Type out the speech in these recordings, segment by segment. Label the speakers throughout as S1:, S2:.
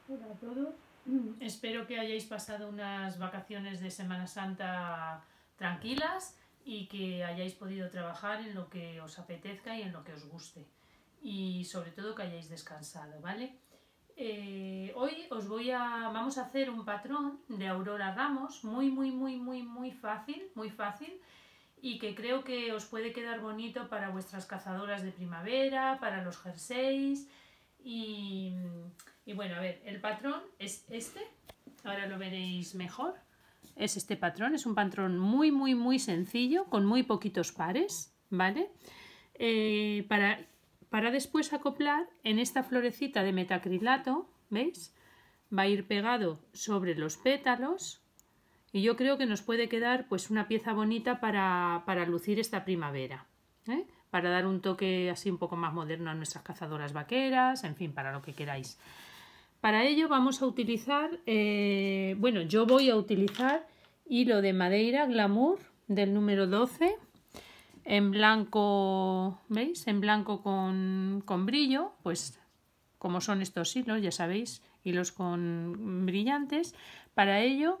S1: Hola a todos. Espero que hayáis pasado unas vacaciones de Semana Santa tranquilas y que hayáis podido trabajar en lo que os apetezca y en lo que os guste. Y sobre todo que hayáis descansado, ¿vale? Hoy vamos a hacer un patrón de Aurora Ramos muy fácil y que creo que os puede quedar bonito para vuestras cazadoras de primavera, para los jerseys y, y bueno, a ver, el patrón es este, ahora lo veréis mejor. Es este patrón, es un patrón muy sencillo, con muy poquitos pares, ¿vale? Para después acoplar en esta florecita de metacrilato, ¿veis? Va a ir pegado sobre los pétalos y yo creo que nos puede quedar pues una pieza bonita para lucir esta primavera, ¿eh? Para dar un toque así un poco más moderno a nuestras cazadoras vaqueras, en fin, para lo que queráis. Para ello vamos a utilizar, yo voy a utilizar hilo de Madeira Glamour del número 12 en blanco, ¿veis? En blanco con brillo, pues como son estos hilos, ya sabéis, hilos con brillantes. Para ello,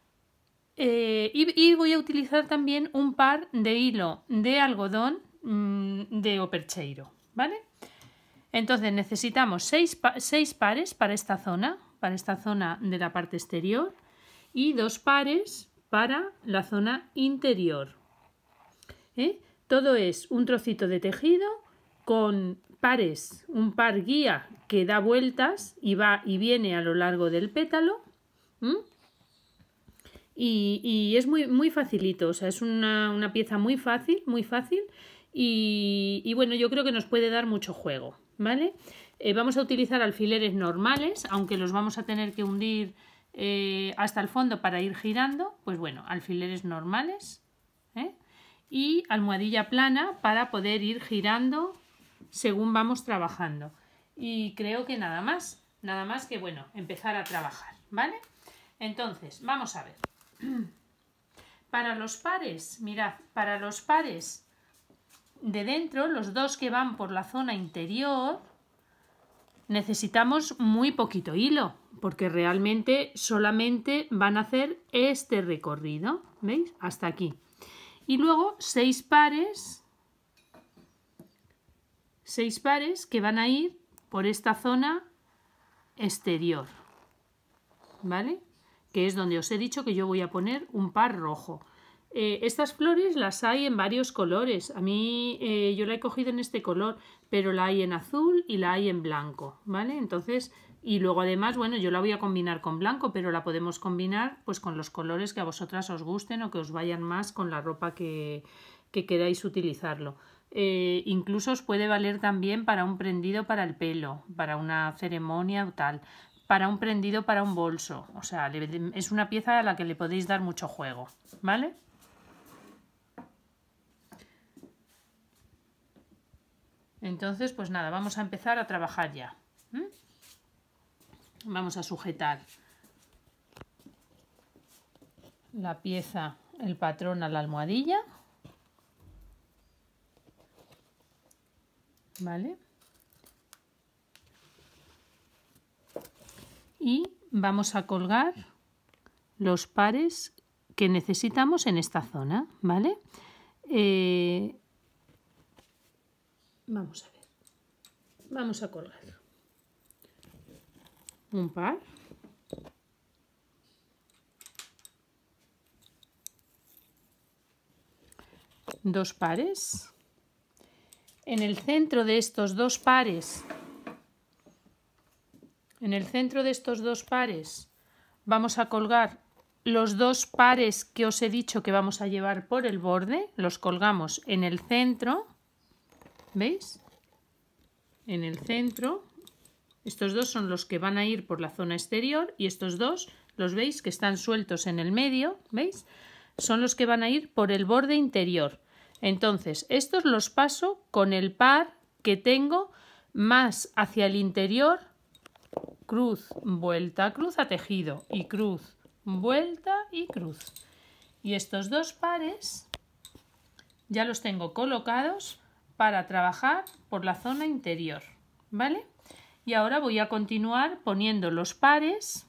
S1: y voy a utilizar también un par de hilo de algodón de opercheiro, ¿vale? Entonces necesitamos 6 pares para esta zona de la parte exterior y 2 pares para la zona interior. Todo es un trocito de tejido con pares, un par guía que da vueltas y va y viene a lo largo del pétalo. Y es muy facilito, o sea, es una pieza muy fácil y bueno, yo creo que nos puede dar mucho juego, ¿vale? Vamos a utilizar alfileres normales, aunque los vamos a tener que hundir hasta el fondo para ir girando, pues bueno, alfileres normales, y almohadilla plana para poder ir girando según vamos trabajando. Y creo que nada más que, bueno, empezar a trabajar, ¿vale? Entonces, vamos a ver. Para los pares, mirad, para los pares de dentro, los dos que van por la zona interior, necesitamos muy poquito hilo, porque realmente solamente van a hacer este recorrido, ¿veis? Hasta aquí. Y luego 6 pares que van a ir por esta zona exterior, ¿vale? Que es donde os he dicho que yo voy a poner un par rojo. Estas flores las hay en varios colores. A mí yo la he cogido en este color, pero la hay en azul y la hay en blanco, ¿vale? Entonces, y luego además, bueno, yo la voy a combinar con blanco, pero la podemos combinar pues con los colores que a vosotras os gusten o que os vayan más con la ropa que queráis utilizarlo. Incluso os puede valer también para un prendido para el pelo, para una ceremonia o tal, para un prendido para un bolso. O sea, es una pieza a la que le podéis dar mucho juego, ¿vale? Entonces, pues nada, vamos a empezar a trabajar ya. Vamos a sujetar la pieza, el patrón a la almohadilla, ¿vale? Y vamos a colgar los pares que necesitamos en esta zona, ¿vale? Vamos a ver. Vamos a colgar un par. Dos pares. En el centro de estos dos pares, vamos a colgar los 2 pares que os he dicho que vamos a llevar por el borde. Los colgamos en el centro, ¿veis? En el centro. Estos 2 son los que van a ir por la zona exterior y estos 2, los veis que están sueltos en el medio, ¿veis? Son los que van a ir por el borde interior. Entonces, estos los paso con el par que tengo más hacia el interior, cruz, vuelta, cruz a tejido y cruz, vuelta y cruz. Y estos 2 pares ya los tengo colocados para trabajar por la zona interior, ¿vale? Y ahora voy a continuar poniendo los pares.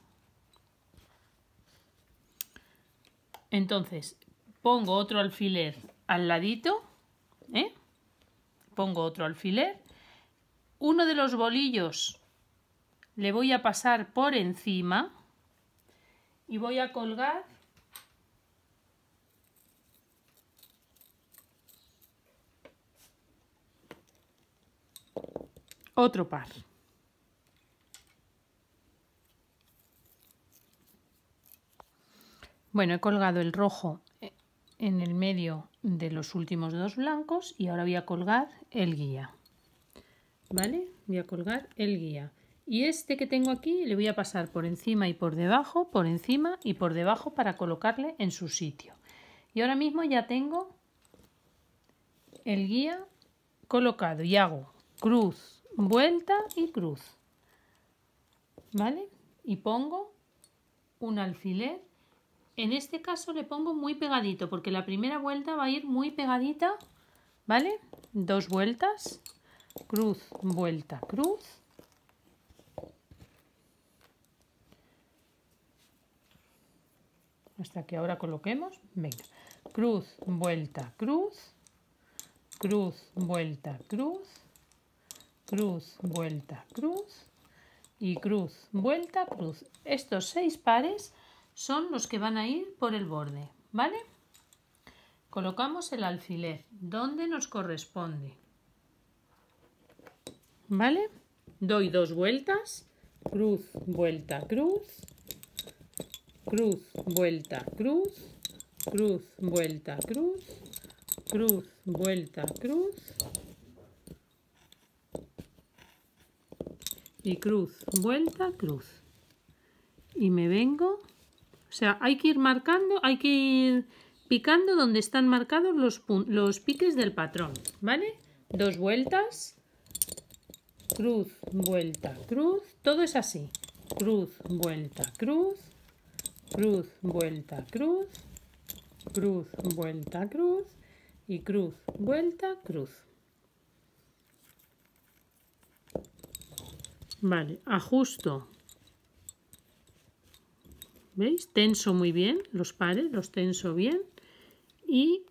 S1: Entonces pongo otro alfiler al ladito, pongo otro alfiler, uno de los bolillos le voy a pasar por encima y voy a colgar otro par. Bueno, he colgado el rojo en el medio de los últimos dos blancos y ahora voy a colgar el guía. ¿Vale? Voy a colgar el guía. Y este que tengo aquí le voy a pasar por encima y por debajo, por encima y por debajo para colocarle en su sitio. Y ahora mismo ya tengo el guía colocado y hago cruz, vuelta y cruz. ¿Vale? Y pongo un alfiler. En este caso le pongo muy pegadito porque la primera vuelta va a ir muy pegadita, ¿vale? Dos vueltas, cruz, vuelta, cruz. Hasta que ahora coloquemos, venga, cruz, vuelta, cruz, cruz, vuelta, cruz, cruz, vuelta, cruz y cruz, vuelta, cruz. Estos 6 pares son los que van a ir por el borde, ¿vale? Colocamos el alfiler donde nos corresponde, ¿vale? Doy 2 vueltas, cruz, vuelta, cruz, cruz, vuelta, cruz, cruz, vuelta, cruz, cruz, vuelta, cruz y cruz, vuelta, cruz. Y me vengo. O sea, hay que ir marcando, hay que ir picando donde están marcados los piques del patrón, ¿vale? 2 vueltas, cruz, vuelta, cruz, todo es así. Cruz, vuelta, cruz, cruz, vuelta, cruz, cruz, vuelta, cruz y cruz, vuelta, cruz. Vale, ajusto. ¿Veis? Tenso muy bien los pares, los tenso bien. Y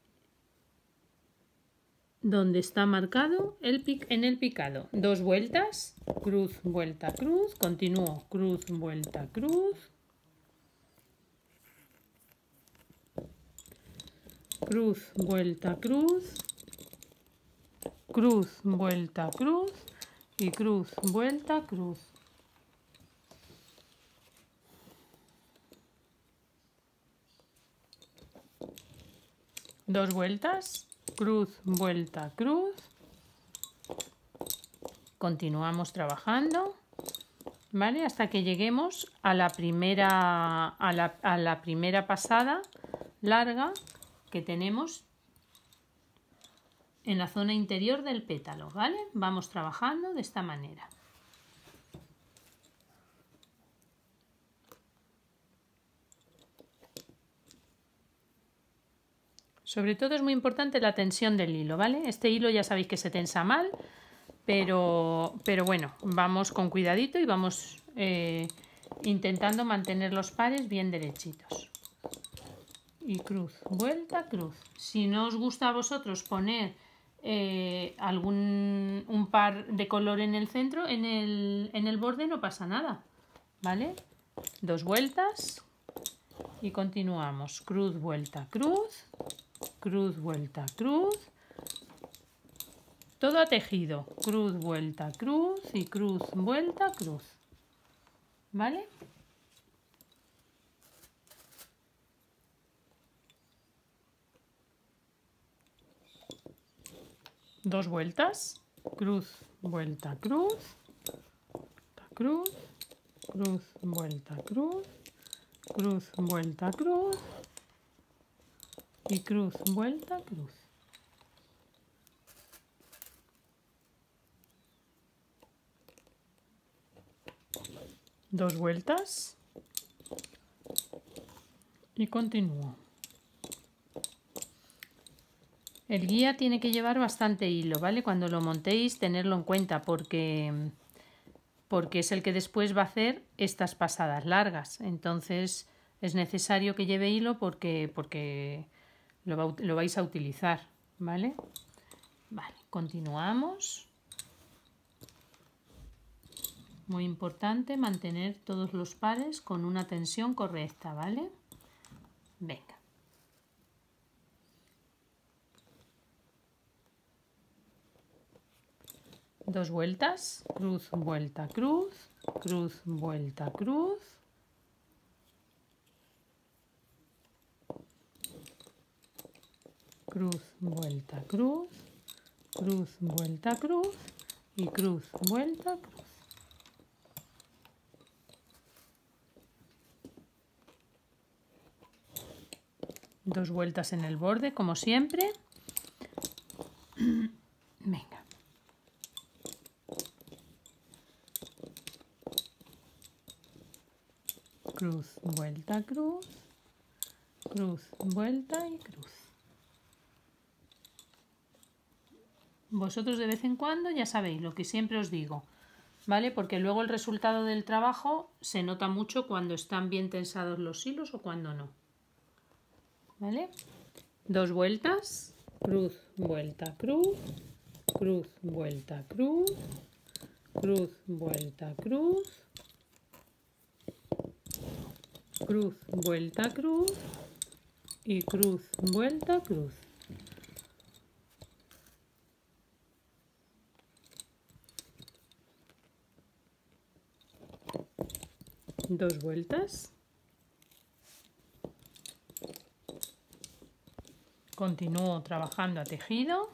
S1: donde está marcado en el picado. 2 vueltas, cruz, vuelta, cruz. Continúo, cruz, vuelta, cruz. Cruz, vuelta, cruz. Cruz, vuelta, cruz. Y cruz, vuelta, cruz. Dos vueltas, cruz, vuelta, cruz. Continuamos trabajando, ¿vale? Hasta que lleguemos a la primera pasada larga que tenemos en la zona interior del pétalo, ¿vale? Vamos trabajando de esta manera. Sobre todo es muy importante la tensión del hilo, ¿vale? Este hilo ya sabéis que se tensa mal, pero bueno, vamos con cuidadito y vamos intentando mantener los pares bien derechitos. Y cruz, vuelta, cruz. Si no os gusta a vosotros poner un par de color en el centro, en el borde, no pasa nada, ¿vale? 2 vueltas y continuamos. Cruz, vuelta, cruz. Cruz, vuelta, cruz. Todo a tejido. Cruz, vuelta, cruz y cruz, vuelta, cruz. ¿Vale? Dos vueltas. Cruz, vuelta, cruz. Cruz, cruz, vuelta, cruz. Cruz, vuelta, cruz. Y cruz, vuelta, cruz. Dos vueltas. Y continúo. El guía tiene que llevar bastante hilo, ¿vale? Cuando lo montéis, tenerlo en cuenta porque porque es el que después va a hacer estas pasadas largas. Entonces es necesario que lleve hilo porque lo vais a utilizar, ¿vale? Vale, continuamos. Muy importante mantener todos los pares con una tensión correcta, ¿vale? Venga. Dos vueltas, cruz, vuelta, cruz, cruz, vuelta, cruz. Cruz, vuelta, cruz, cruz, vuelta, cruz y cruz, vuelta, cruz. Dos vueltas en el borde, como siempre. Venga. Cruz, vuelta, cruz, cruz, vuelta y cruz. Vosotros de vez en cuando ya sabéis lo que siempre os digo, ¿vale? Porque luego el resultado del trabajo se nota mucho cuando están bien tensados los hilos o cuando no. ¿Vale? Dos vueltas, cruz, vuelta, cruz, cruz, vuelta, cruz, cruz, vuelta, cruz, cruz, vuelta, cruz y cruz, vuelta, cruz. Dos vueltas. Continúo trabajando a tejido.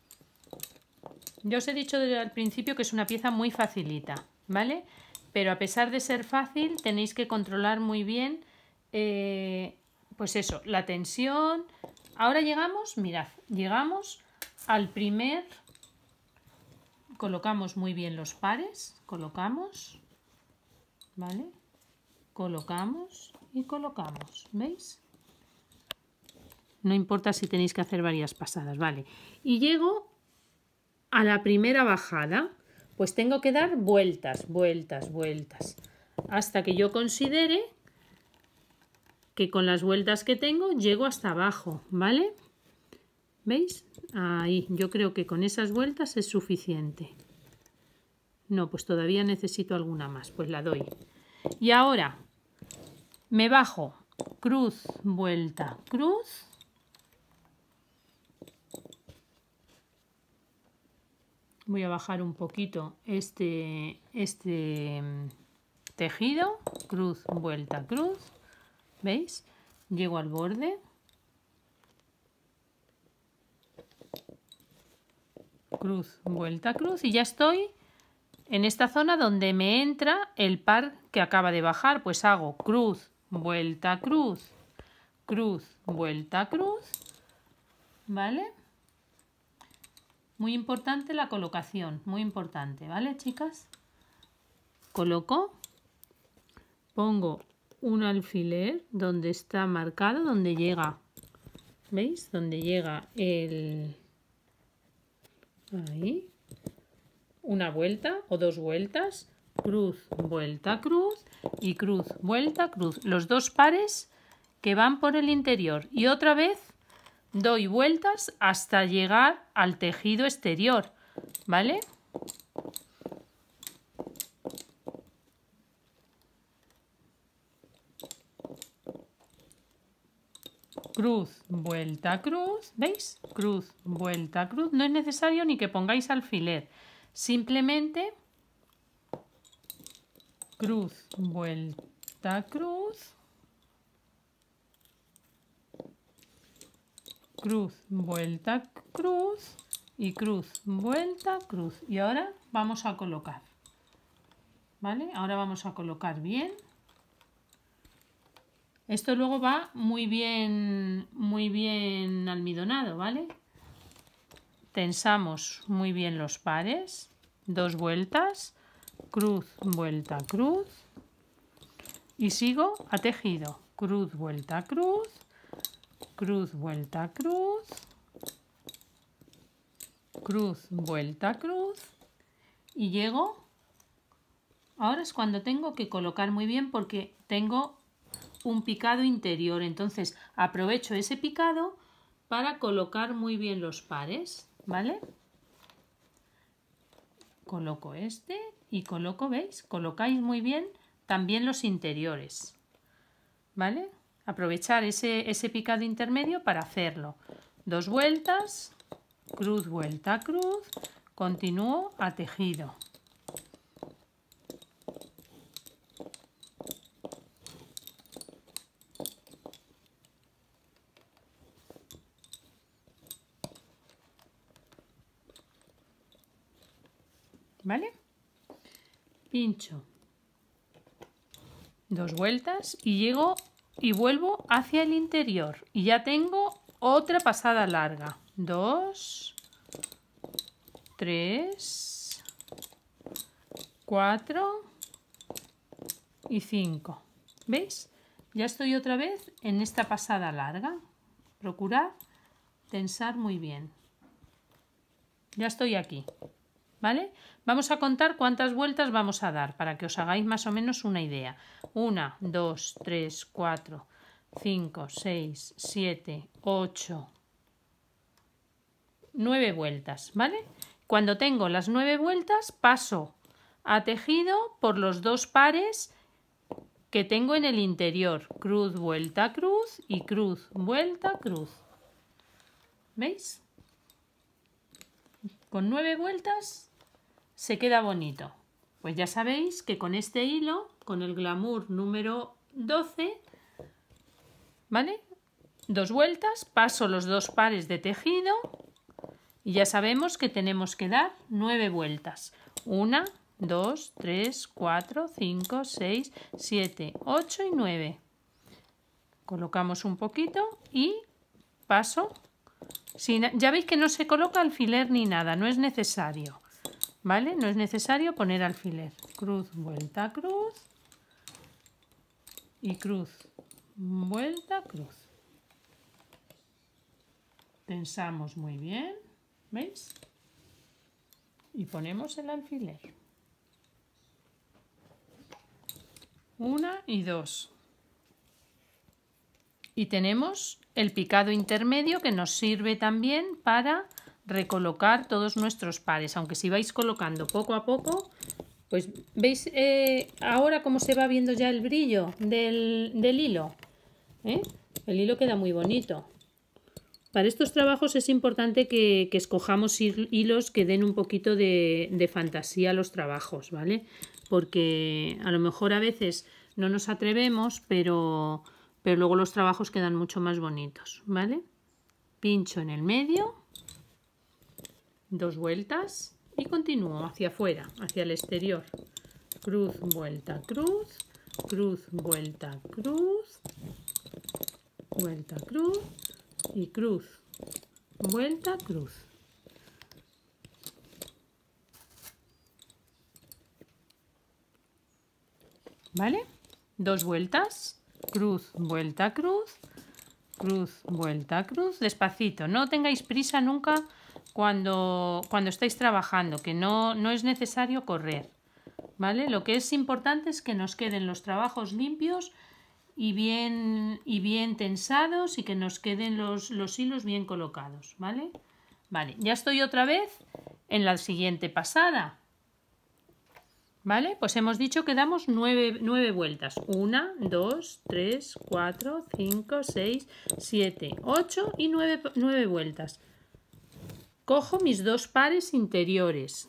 S1: Ya os he dicho desde el principio que es una pieza muy facilita, ¿vale? Pero a pesar de ser fácil, tenéis que controlar muy bien, pues eso, la tensión. Ahora llegamos, mirad, llegamos al primer... Colocamos muy bien los pares, colocamos, ¿vale? Colocamos y colocamos, ¿veis? No importa si tenéis que hacer varias pasadas, ¿vale? Y llego a la primera bajada, pues tengo que dar vueltas, vueltas, vueltas, hasta que yo considere que con las vueltas que tengo llego hasta abajo, ¿vale? ¿Veis? Ahí, yo creo que con esas vueltas es suficiente. No, pues todavía necesito alguna más, pues la doy. Y ahora me bajo, cruz, vuelta, cruz. Voy a bajar un poquito este tejido, cruz, vuelta, cruz, ¿veis? Llego al borde, cruz, vuelta, cruz y ya estoy en esta zona donde me entra el par que acaba de bajar, pues hago cruz, vuelta, cruz, cruz, vuelta, cruz, ¿vale? Muy importante la colocación, muy importante, ¿vale, chicas? Coloco, pongo un alfiler donde está marcado, donde llega, ¿veis? Donde llega el... Ahí. Una vuelta o dos vueltas, cruz, vuelta, cruz y cruz, vuelta, cruz. Los dos pares que van por el interior y otra vez doy vueltas hasta llegar al tejido exterior, ¿vale? Cruz, vuelta, cruz, ¿veis? Cruz, vuelta, cruz. No es necesario ni que pongáis alfiler, simplemente cruz, vuelta, cruz, cruz, vuelta, cruz y cruz, vuelta, cruz. Y ahora vamos a colocar, ¿vale? Ahora vamos a colocar bien. Esto luego va muy bien almidonado, ¿vale? Tensamos muy bien los pares, dos vueltas, cruz, vuelta, cruz y sigo a tejido, cruz, vuelta, cruz, cruz, vuelta, cruz, cruz, vuelta, cruz y llego Ahora es cuando tengo que colocar muy bien porque tengo un picado interior. Entonces aprovecho ese picado para colocar muy bien los pares, ¿vale? Coloco este y coloco, ¿veis? Colocáis muy bien también los interiores, ¿vale? Aprovechar ese picado intermedio para hacerlo. 2 vueltas, cruz, vuelta, cruz, continúo a tejido. ¿Vale? Pincho 2 vueltas y llego y vuelvo hacia el interior y ya tengo otra pasada larga. 2, 3, 4 y 5. ¿Veis? Ya estoy otra vez en esta pasada larga. Procurad tensar muy bien. Ya estoy aquí. ¿Vale? Vamos a contar cuántas vueltas vamos a dar para que os hagáis más o menos una idea. 1, 2, 3, 4, 5, 6, 7, 8, 9 vueltas, ¿vale? Cuando tengo las 9 vueltas paso a tejido por los 2 pares que tengo en el interior. Cruz, vuelta, cruz y cruz, vuelta, cruz. ¿Veis? Con 9 vueltas se queda bonito. Pues ya sabéis que con este hilo, con el Glamour número 12, ¿vale? 2 vueltas, paso los 2 pares de tejido y ya sabemos que tenemos que dar 9 vueltas. 1, 2, 3, 4, 5, 6, 7, 8 y 9. Colocamos un poquito y paso. Ya veis que no se coloca alfiler ni nada, no es necesario. ¿Vale? No es necesario poner alfiler. Cruz, vuelta, cruz. Y cruz, vuelta, cruz. Tensamos muy bien. ¿Veis? Y ponemos el alfiler. 1 y 2. Y tenemos el picado intermedio que nos sirve también para recolocar todos nuestros pares, aunque si vais colocando poco a poco, pues veis ahora cómo se va viendo ya el brillo del hilo, ¿eh? El hilo queda muy bonito. Para estos trabajos es importante que escojamos hilos que den un poquito de fantasía a los trabajos, ¿vale? Porque a lo mejor a veces no nos atrevemos, pero luego los trabajos quedan mucho más bonitos, ¿vale? Pincho en el medio. 2 vueltas y continúo hacia afuera, hacia el exterior. Cruz, vuelta, cruz, cruz, vuelta, cruz, vuelta, cruz y cruz, vuelta, cruz. ¿Vale? 2 vueltas, cruz, vuelta, cruz, cruz, vuelta, cruz, despacito. No tengáis prisa nunca cuando estáis trabajando, que no es necesario correr, ¿vale? Lo que es importante es que nos queden los trabajos limpios y bien tensados y que nos queden los hilos bien colocados, ¿vale? Vale, ya estoy otra vez en la siguiente pasada, ¿vale? Pues hemos dicho que damos 9 vueltas. 1, 2, 3, 4, 5, 6, 7, 8 y 9 vueltas. Cojo mis 2 pares interiores.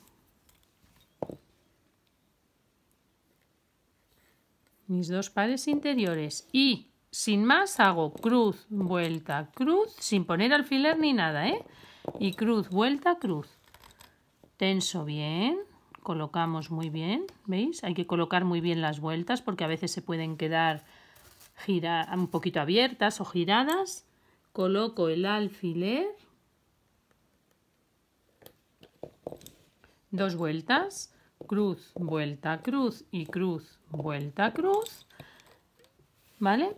S1: Mis 2 pares interiores. Y sin más hago cruz, vuelta, cruz, sin poner alfiler ni nada, ¿eh? Y cruz, vuelta, cruz. Tenso bien. Colocamos muy bien. ¿Veis? Hay que colocar muy bien las vueltas porque a veces se pueden quedar un poquito abiertas o giradas. Coloco el alfiler. 2 vueltas, cruz, vuelta, cruz y cruz, vuelta, cruz, ¿vale?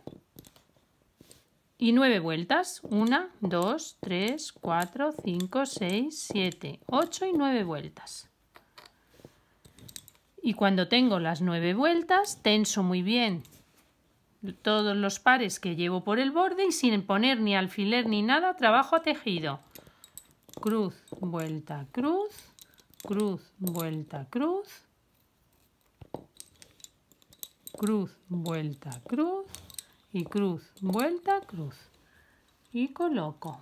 S1: Y 9 vueltas, 1, 2, 3, 4, 5, 6, 7, 8 y 9 vueltas. Y cuando tengo las 9 vueltas, tenso muy bien todos los pares que llevo por el borde y sin poner ni alfiler ni nada, trabajo a tejido. Cruz, vuelta, cruz, cruz, vuelta, cruz, cruz, vuelta, cruz y cruz, vuelta, cruz. Y coloco.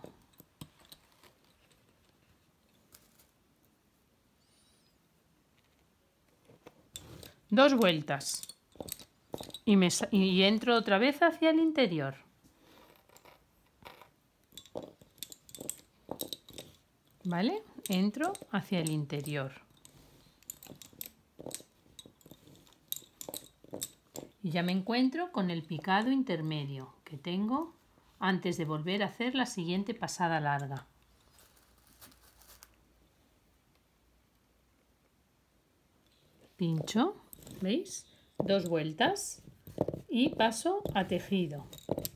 S1: Dos vueltas. Y entro otra vez hacia el interior. ¿Vale? Entro hacia el interior. Y ya me encuentro con el picado intermedio que tengo antes de volver a hacer la siguiente pasada larga. Pincho, ¿veis? Dos vueltas y paso a tejido.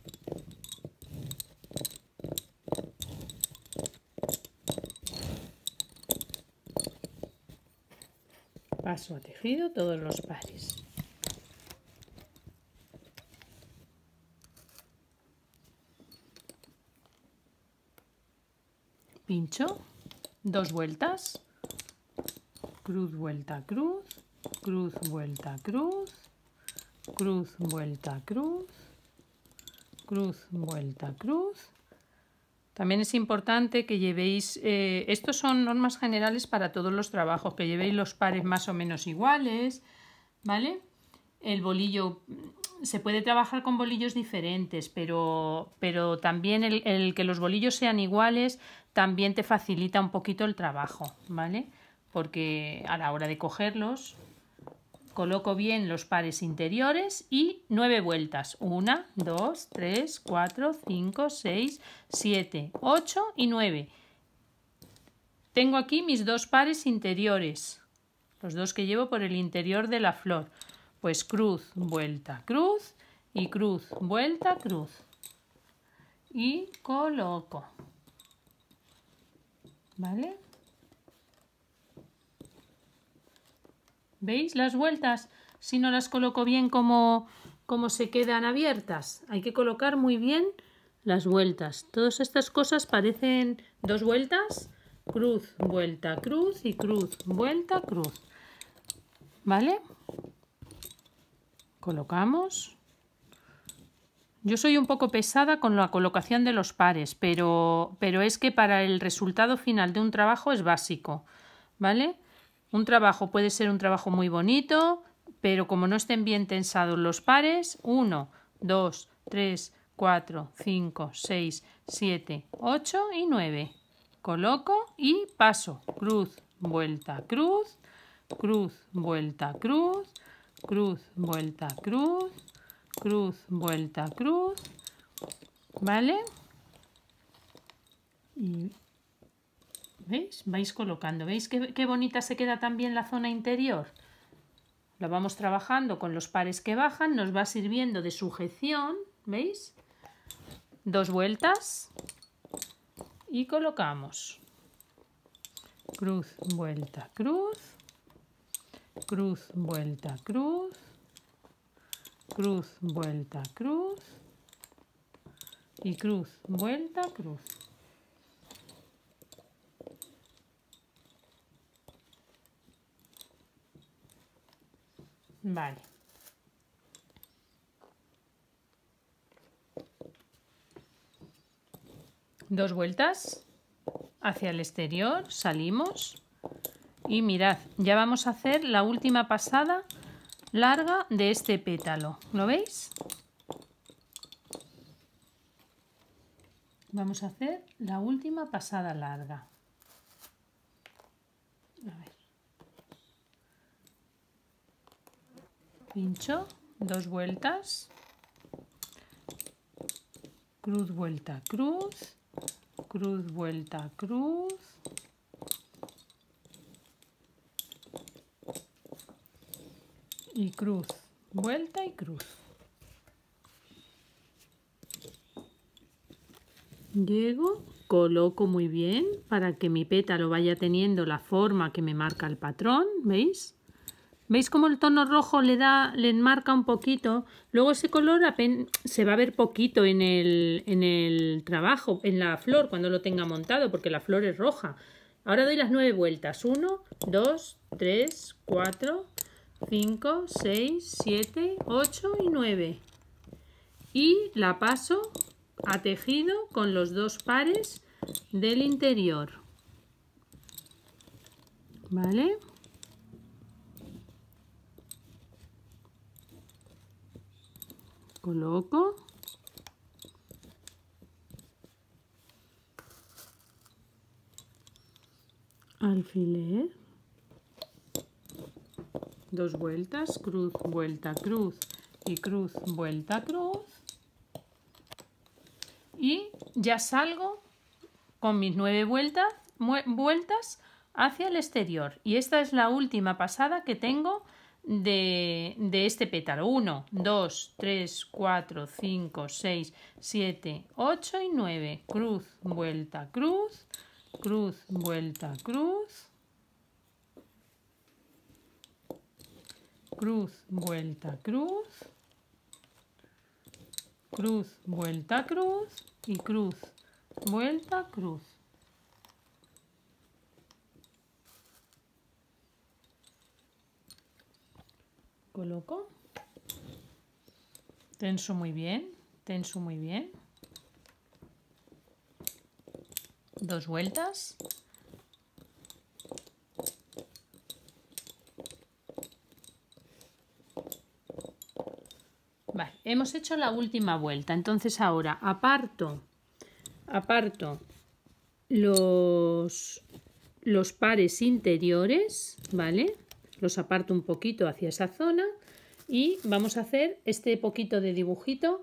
S1: Paso a tejido todos los pares. Pincho, dos vueltas, cruz, vuelta, cruz, cruz, vuelta, cruz, cruz, vuelta, cruz, cruz, vuelta, cruz. También es importante que llevéis, estos son normas generales para todos los trabajos, que llevéis los pares más o menos iguales, ¿vale? El bolillo, se puede trabajar con bolillos diferentes, pero también el que los bolillos sean iguales también te facilita un poquito el trabajo, ¿vale? Porque a la hora de cogerlos, coloco bien los pares interiores y 9 vueltas. 1, 2, 3, 4, 5, 6, 7, 8 y 9. Tengo aquí mis dos pares interiores, los dos que llevo por el interior de la flor. Pues cruz, vuelta, cruz y cruz, vuelta, cruz. Y coloco. ¿Vale? ¿Veis las vueltas? Si no las coloco bien, ¿cómo se quedan abiertas? Hay que colocar muy bien las vueltas. Todas estas cosas parecen dos vueltas. Cruz, vuelta, cruz y cruz, vuelta, cruz. ¿Vale? Colocamos. Yo soy un poco pesada con la colocación de los pares, pero es que para el resultado final de un trabajo es básico, ¿vale? Un trabajo puede ser un trabajo muy bonito, pero como no estén bien tensados los pares, 1, 2, 3, 4, 5, 6, 7, 8 y 9. Coloco y paso. Cruz, vuelta, cruz, cruz, vuelta, cruz, cruz, vuelta, cruz, cruz, vuelta, cruz, ¿vale? Y ¿veis? Vais colocando. ¿Veis qué bonita se queda también la zona interior? Lo vamos trabajando con los pares que bajan, nos va sirviendo de sujeción, ¿veis? Dos vueltas y colocamos. Cruz, vuelta, cruz, cruz, vuelta, cruz, cruz, vuelta, cruz y cruz, vuelta, cruz. Vale. Dos vueltas hacia el exterior, salimos y mirad, ya vamos a hacer la última pasada larga de este pétalo. ¿Lo veis? Vamos a hacer la última pasada larga. A ver. Pincho, dos vueltas, cruz, vuelta, cruz, cruz, vuelta, cruz, y cruz, vuelta y cruz. Llego, coloco muy bien para que mi pétalo vaya teniendo la forma que me marca el patrón, ¿veis? ¿Veis cómo el tono rojo le enmarca un poquito? Luego ese color se va a ver poquito en el trabajo, en la flor, cuando lo tenga montado, porque la flor es roja. Ahora doy las 9 vueltas. 1, 2, 3, 4, 5, 6, 7, 8 y 9. Y la paso a tejido con los 2 pares del interior. ¿Vale? Coloco. Alfiler. 2 vueltas, cruz, vuelta, cruz y cruz, vuelta, cruz. Y ya salgo con mis 9 vueltas hacia el exterior. Y esta es la última pasada que tengo de este pétalo. 1, 2, 3, 4, 5, 6, 7, 8 y 9. Cruz, vuelta, cruz, cruz, vuelta, cruz, cruz, vuelta, cruz, cruz, vuelta, cruz y cruz, vuelta, cruz. Coloco, tenso muy bien, tenso muy bien. 2 vueltas. Vale, hemos hecho la última vuelta. Entonces ahora aparto los pares interiores, ¿vale? Los aparto un poquito hacia esa zona y vamos a hacer este poquito de dibujito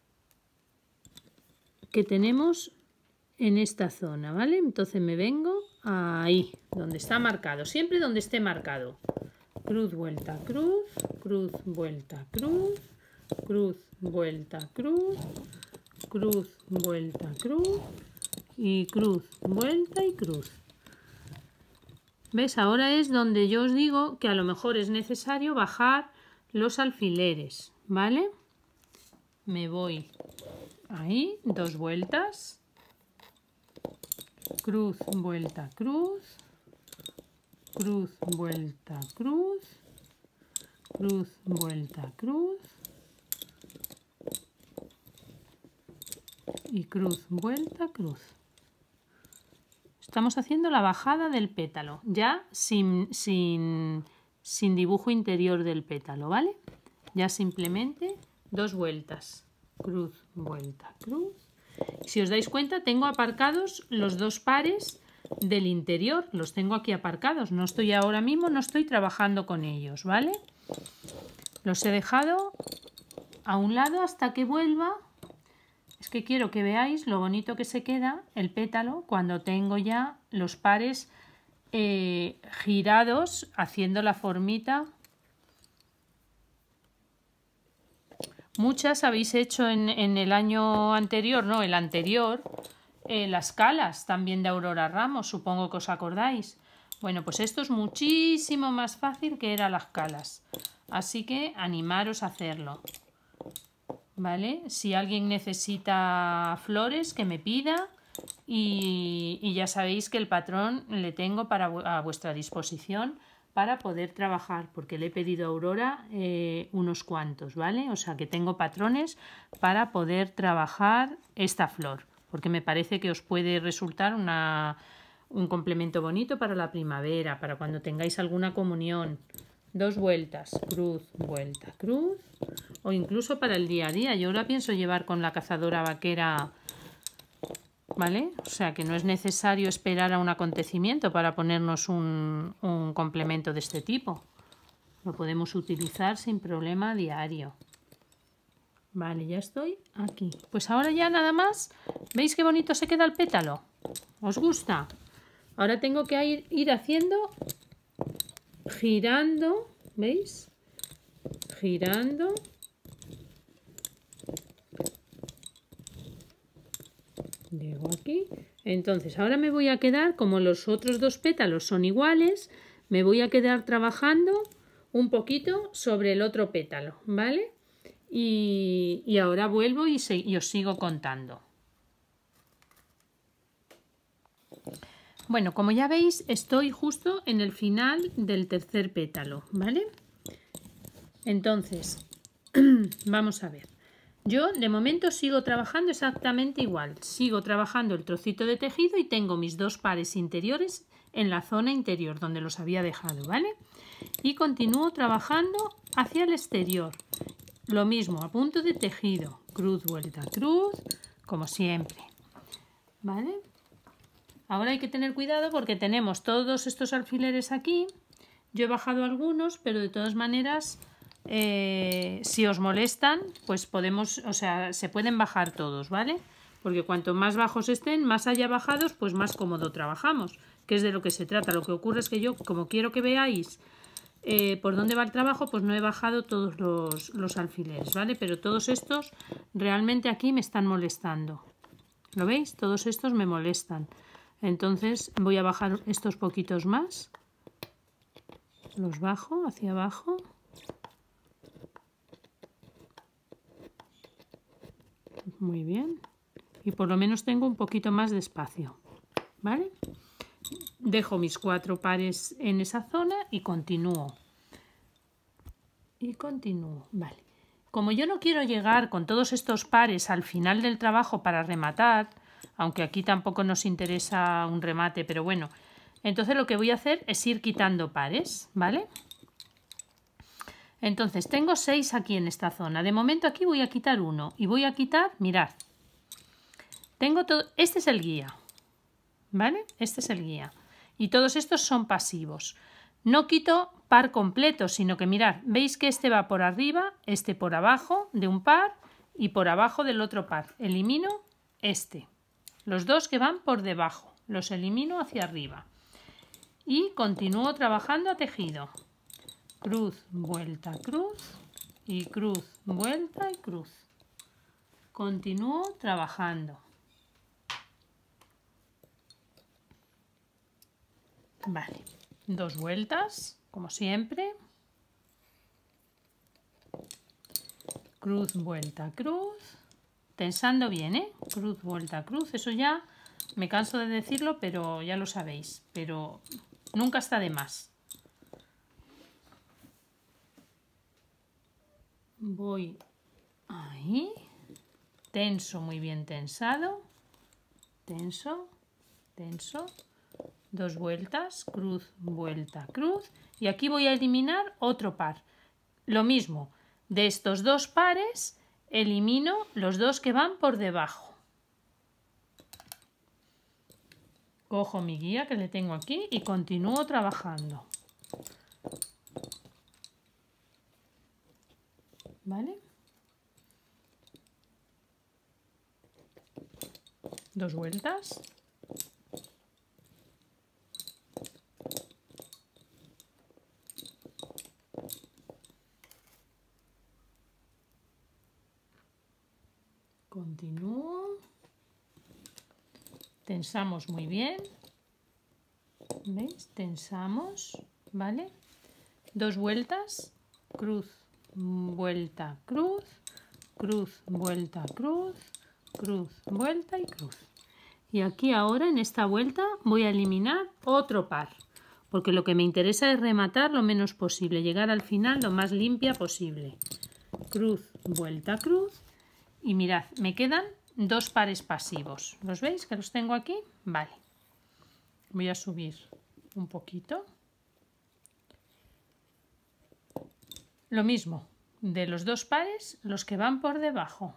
S1: que tenemos en esta zona, ¿vale? Entonces me vengo ahí, donde está marcado, siempre donde esté marcado. Cruz, vuelta, cruz, cruz, vuelta, cruz, cruz, vuelta, cruz, cruz, vuelta, cruz y cruz, vuelta y cruz. ¿Ves? Ahora es donde yo os digo que a lo mejor es necesario bajar los alfileres, ¿vale? Me voy ahí, 2 vueltas, cruz, vuelta, cruz, cruz, vuelta, cruz, cruz, vuelta, cruz y cruz, vuelta, cruz. Estamos haciendo la bajada del pétalo, ya sin dibujo interior del pétalo, ¿vale? Ya simplemente 2 vueltas, cruz, vuelta, cruz. Si os dais cuenta, tengo aparcados los 2 pares del interior, los tengo aquí aparcados, no estoy ahora mismo, no estoy trabajando con ellos, ¿vale? Los he dejado a un lado hasta que vuelva. Es que quiero que veáis lo bonito que se queda el pétalo cuando tengo ya los pares girados, haciendo la formita. Muchas habéis hecho en el año anterior, no, el anterior, las calas también de Aurora Ramos, supongo que os acordáis. Bueno, pues esto es muchísimo más fácil que eran las calas, así que animaros a hacerlo. ¿Vale? Si alguien necesita flores, que me pida y ya sabéis que el patrón le tengo a vuestra disposición para poder trabajar, porque le he pedido a Aurora unos cuantos, ¿vale? O sea que tengo patrones para poder trabajar esta flor, porque me parece que os puede resultar un complemento bonito para la primavera, para cuando tengáis alguna comunión. 2 vueltas, cruz, vuelta, cruz, o incluso para el día a día. Yo ahora pienso llevar con la cazadora vaquera, ¿vale? O sea que no es necesario esperar a un acontecimiento para ponernos un complemento de este tipo. Lo podemos utilizar sin problema diario. Vale, ya estoy aquí. Pues ahora ya nada más. ¿Veis qué bonito se queda el pétalo? ¿Os gusta? Ahora tengo que ir haciendo, girando, ¿veis? Girando. Llego aquí. Entonces ahora me voy a quedar, como los otros 2 pétalos son iguales, me voy a quedar trabajando un poquito sobre el otro pétalo, ¿vale? Y ahora vuelvo y os sigo contando. Bueno, como ya veis, estoy justo en el final del tercer pétalo, ¿vale? Entonces, vamos a ver. Yo de momento sigo trabajando exactamente igual. Sigo trabajando el trocito de tejido y tengo mis dos pares interiores en la zona interior donde los había dejado, ¿vale? Y continúo trabajando hacia el exterior. Lo mismo, a punto de tejido, cruz, vuelta, cruz, como siempre, ¿vale? Ahora hay que tener cuidado porque tenemos todos estos alfileres aquí. Yo he bajado algunos, pero de todas maneras, si os molestan, pues podemos, o sea, se pueden bajar todos, ¿vale? Porque cuanto más bajos estén, más haya bajados, pues más cómodo trabajamos, que es de lo que se trata. Lo que ocurre es que yo, como quiero que veáis por dónde va el trabajo, pues no he bajado todos los alfileres, ¿vale? Pero todos estos realmente aquí me están molestando. ¿Lo veis? Todos estos me molestan. Entonces voy a bajar estos poquitos más. Los bajo hacia abajo. Muy bien. Y por lo menos tengo un poquito más de espacio, ¿vale? Dejo mis 4 pares en esa zona y continúo. Vale. Como yo no quiero llegar con todos estos pares al final del trabajo para rematar, aunque aquí tampoco nos interesa un remate, pero bueno, entonces lo que voy a hacer es ir quitando pares, ¿vale? Entonces tengo 6 aquí en esta zona. De momento aquí voy a quitar uno y voy a quitar, mirad, tengo todo, este es el guía, ¿vale? Este es el guía y todos estos son pasivos. No quito par completo, sino que mirad, veis que este va por arriba, este por abajo de un par y por abajo del otro par. Elimino este. Los dos que van por debajo, los elimino hacia arriba. Y continúo trabajando a tejido. Cruz, vuelta, cruz y cruz, vuelta y cruz. Continúo trabajando. Vale. 2 vueltas, como siempre. Cruz, vuelta, cruz. Tensando bien, ¿eh? Cruz, vuelta, cruz. Eso ya me canso de decirlo, pero ya lo sabéis. Pero nunca está de más. Voy ahí. Tenso, muy bien tensado. Tenso, tenso. 2 vueltas, cruz, vuelta, cruz. Y aquí voy a eliminar otro par. Lo mismo, de estos 2 pares elimino los 2 que van por debajo. Cojo mi guía que le tengo aquí y continúo trabajando. ¿Vale? 2 vueltas. Continúo. Tensamos muy bien. ¿Veis? Tensamos, ¿vale? 2 vueltas, cruz, vuelta, cruz, cruz, vuelta, cruz, cruz, vuelta y cruz. Y aquí ahora en esta vuelta voy a eliminar otro par, porque lo que me interesa es rematar lo menos posible, llegar al final lo más limpia posible. Cruz, vuelta, cruz. Y mirad, me quedan 2 pares pasivos. ¿Los veis que los tengo aquí? Vale. Voy a subir un poquito. Lo mismo, de los 2 pares, los que van por debajo.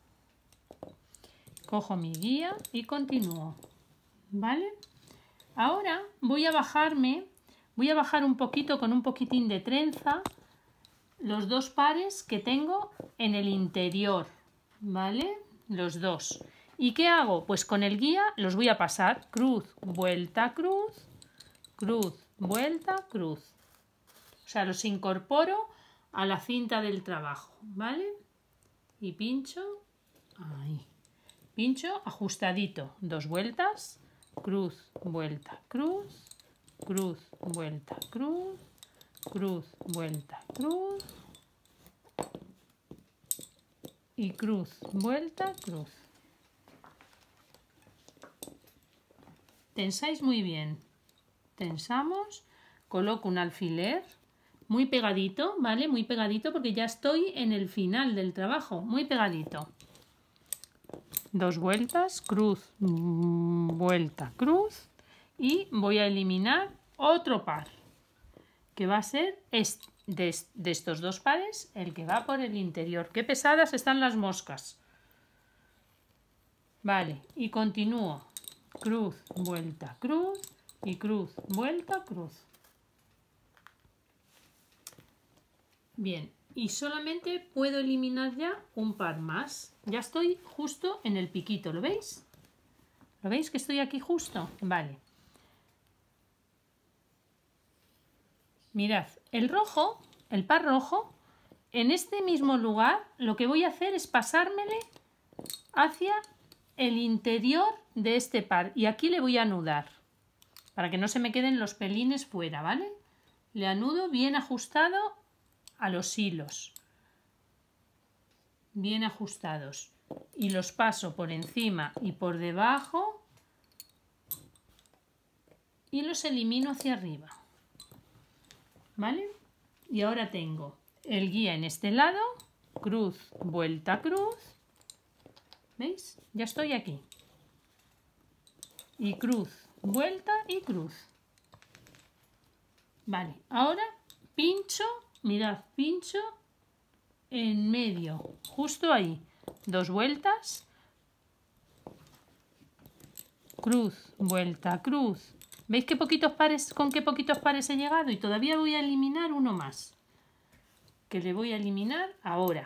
S1: Cojo mi guía y continúo. ¿Vale? Ahora voy a bajar un poquito con un poquitín de trenza los 2 pares que tengo en el interior. ¿Vale? Los 2. ¿Y qué hago? Pues con el guía los voy a pasar cruz, vuelta, cruz, cruz, vuelta, cruz. O sea, los incorporo a la cinta del trabajo, ¿vale? Y pincho, ahí. Pincho ajustadito, 2 vueltas, cruz, vuelta, cruz, cruz, vuelta, cruz, cruz, vuelta, cruz. Y cruz, vuelta, cruz. Tensáis muy bien. Tensamos, coloco un alfiler muy pegadito, ¿vale? Muy pegadito porque ya estoy en el final del trabajo, muy pegadito. 2 vueltas, cruz, vuelta, cruz. Y voy a eliminar otro par, que va a ser de estos 2 pares el que va por el interior. ¡Qué pesadas están las moscas! Vale, y continúo. Cruz, vuelta, cruz. Y cruz, vuelta, cruz. Bien, y solamente puedo eliminar ya un par más. Ya estoy justo en el piquito, ¿lo veis? ¿Lo veis que estoy aquí justo? Vale. Mirad, el rojo, el par rojo, en este mismo lugar lo que voy a hacer es pasármele hacia el interior de este par. Y aquí le voy a anudar, para que no se me queden los pelines fuera, ¿vale? Le anudo bien ajustado a los hilos, bien ajustados, y los paso por encima y por debajo y los elimino hacia arriba, ¿vale? Y ahora tengo el guía en este lado, cruz, vuelta, cruz, ¿veis? Ya estoy aquí, y cruz, vuelta y cruz. Vale, ahora pincho, mirad, pincho en medio, justo ahí, 2 vueltas, cruz, vuelta, cruz. ¿Veis qué poquitos pares, con qué poquitos pares he llegado? Y todavía voy a eliminar uno más, que le voy a eliminar ahora.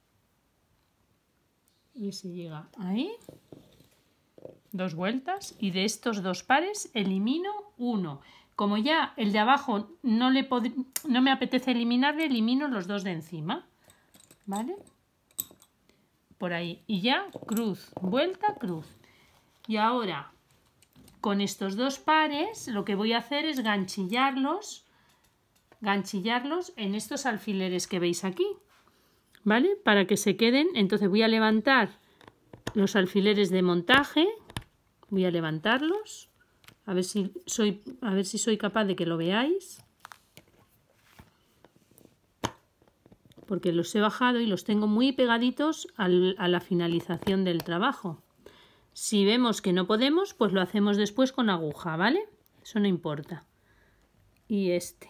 S1: Y se llega ahí, 2 vueltas, y de estos 2 pares elimino uno. Como ya el de abajo no me apetece eliminarle, elimino los 2 de encima, ¿vale? Por ahí. Y ya cruz, vuelta, cruz. Y ahora, con estos 2 pares, lo que voy a hacer es ganchillarlos en estos alfileres que veis aquí, ¿vale? Para que se queden. Entonces voy a levantar los alfileres de montaje, voy a levantarlos, a ver si soy capaz de que lo veáis, porque los he bajado y los tengo muy pegaditos a la finalización del trabajo. Si vemos que no podemos, pues lo hacemos después con aguja, ¿vale? Eso no importa. Y este.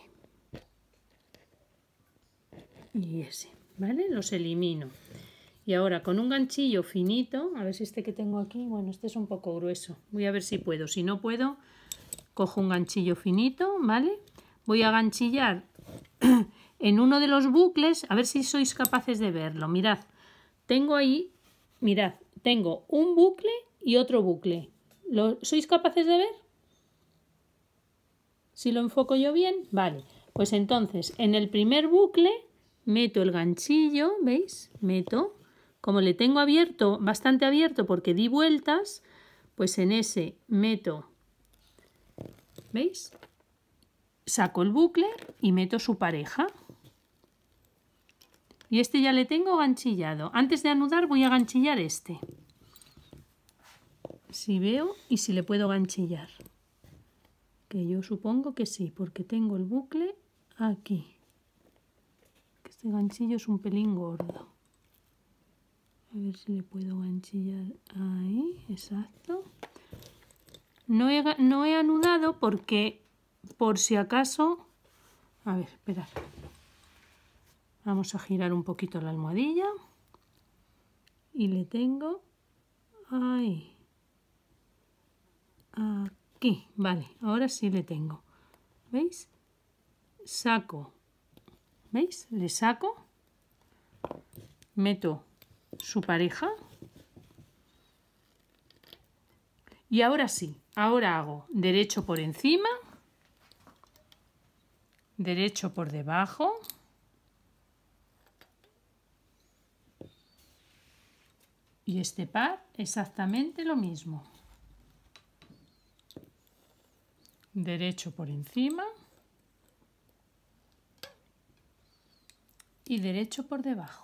S1: Y ese, ¿vale? Los elimino. Y ahora con un ganchillo finito, a ver si este que tengo aquí, bueno, este es un poco grueso. Voy a ver si puedo. Si no puedo, cojo un ganchillo finito, ¿vale? Voy a ganchillar en uno de los bucles, a ver si sois capaces de verlo. Mirad, tengo ahí, mirad, tengo un bucle y otro bucle. ¿Sois capaces de ver? Si lo enfoco yo bien, vale. Pues entonces, en el primer bucle meto el ganchillo, ¿veis? Meto, como le tengo abierto, bastante abierto porque di vueltas, pues en ese meto, ¿veis? Saco el bucle y meto su pareja. Y este ya le tengo ganchillado. Antes de anudar voy a ganchillar este. Si veo y si le puedo ganchillar. Que yo supongo que sí, porque tengo el bucle aquí. Este ganchillo es un pelín gordo. A ver si le puedo ganchillar ahí, exacto. No he anudado porque, por si acaso... A ver, esperad. Vamos a girar un poquito la almohadilla. Y le tengo ahí. Aquí, vale, ahora sí le tengo. ¿Veis? Saco. ¿Veis? Le saco. Meto su pareja. Y ahora sí, ahora hago derecho por encima, derecho por debajo, y este par exactamente lo mismo. Derecho por encima, y derecho por debajo.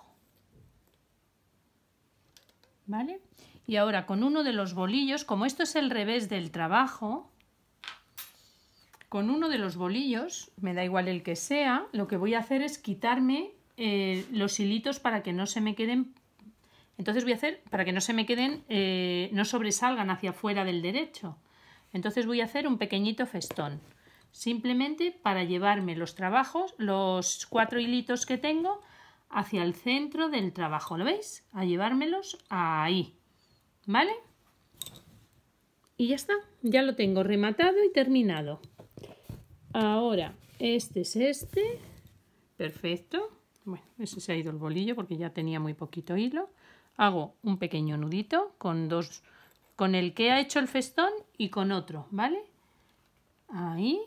S1: ¿Vale? Y ahora con uno de los bolillos, como esto es el revés del trabajo, con uno de los bolillos, me da igual el que sea, lo que voy a hacer es quitarme los hilitos para que no se me queden. Entonces voy a hacer para que no se me queden, no sobresalgan hacia afuera del derecho. Entonces voy a hacer un pequeñito festón, simplemente para llevarme los trabajos, los 4 hilitos que tengo, hacia el centro del trabajo. ¿Lo veis? A llevármelos ahí. ¿Vale? Y ya está, ya lo tengo rematado y terminado. Ahora, este es este. Perfecto. Bueno, ese se ha ido el bolillo porque ya tenía muy poquito hilo. Hago un pequeño nudito con el que ha hecho el festón y con otro, ¿vale? Ahí.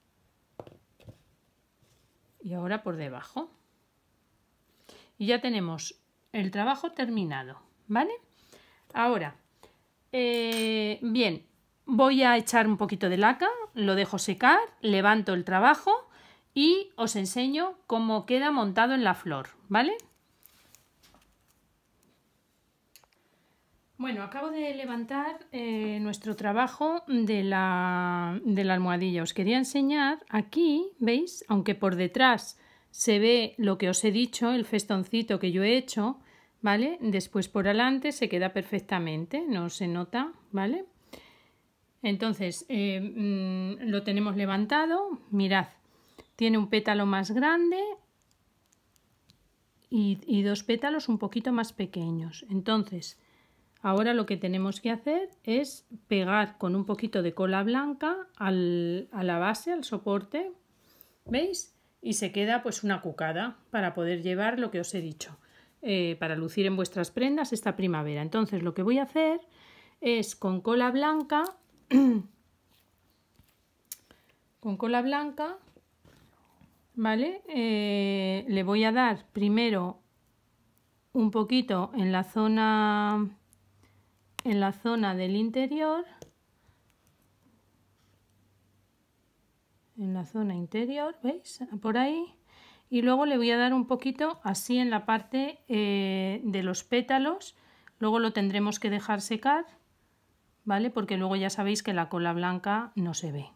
S1: Y ahora por debajo. Y ya tenemos el trabajo terminado, ¿vale? Ahora, bien, voy a echar un poquito de laca, lo dejo secar, levanto el trabajo y os enseño cómo queda montado en la flor, ¿vale? Bueno, acabo de levantar nuestro trabajo de la almohadilla. Os quería enseñar aquí, ¿veis? Aunque por detrás se ve lo que os he dicho, el festoncito que yo he hecho, ¿vale? Después por delante se queda perfectamente, no se nota, ¿vale? Entonces, lo tenemos levantado, mirad, tiene un pétalo más grande y 2 pétalos un poquito más pequeños. Entonces, ahora lo que tenemos que hacer es pegar con un poquito de cola blanca a la base, al soporte, ¿veis? Y se queda pues una cucada para poder llevar lo que os he dicho, para lucir en vuestras prendas esta primavera. Entonces lo que voy a hacer es con cola blanca, ¿vale? Le voy a dar primero un poquito en la zona del interior, en la zona interior, ¿veis? Por ahí. Y luego le voy a dar un poquito así en la parte de los pétalos. Luego lo tendremos que dejar secar, ¿vale? Porque luego ya sabéis que la cola blanca no se ve.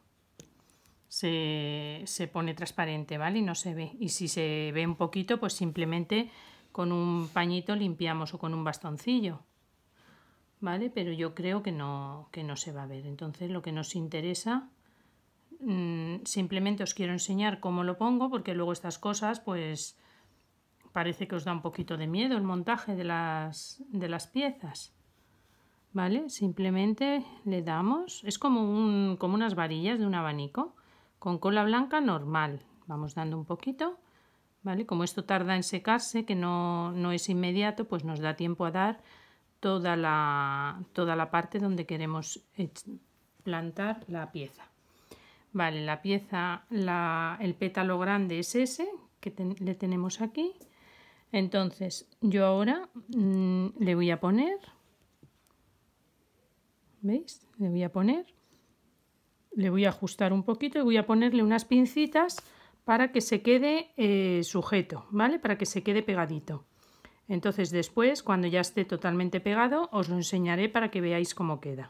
S1: Se pone transparente, ¿vale? Y no se ve. Y si se ve un poquito, pues simplemente con un pañito limpiamos o con un bastoncillo, ¿vale? Pero yo creo que no se va a ver. Entonces lo que nos interesa, simplemente os quiero enseñar cómo lo pongo, porque luego estas cosas pues parece que os da un poquito de miedo el montaje de las piezas, ¿vale? Simplemente le damos, es como unas varillas de un abanico, con cola blanca normal, vamos dando un poquito, ¿vale? Como esto tarda en secarse, que no es inmediato, pues nos da tiempo a dar toda la parte donde queremos plantar la pieza. Vale, la pieza, el pétalo grande es ese que le tenemos aquí. Entonces yo ahora le voy a poner, ¿veis? Le voy a ajustar un poquito y voy a ponerle unas pincitas para que se quede sujeto, ¿vale? Para que se quede pegadito. Entonces después, cuando ya esté totalmente pegado, os lo enseñaré para que veáis cómo queda.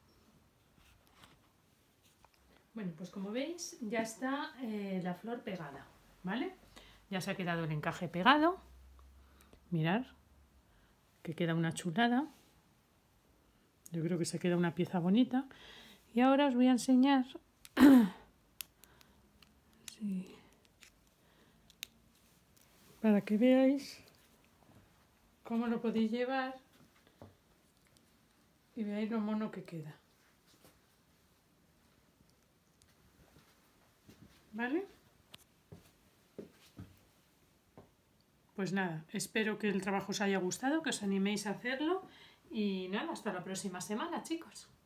S1: Bueno, pues como veis ya está la flor pegada, ¿vale? Ya se ha quedado el encaje pegado. Mirad, que queda una chulada. Yo creo que se queda una pieza bonita. Y ahora os voy a enseñar sí, para que veáis cómo lo podéis llevar y veáis lo mono que queda. ¿Vale? Pues nada, espero que el trabajo os haya gustado, que os animéis a hacerlo y nada, hasta la próxima semana, chicos.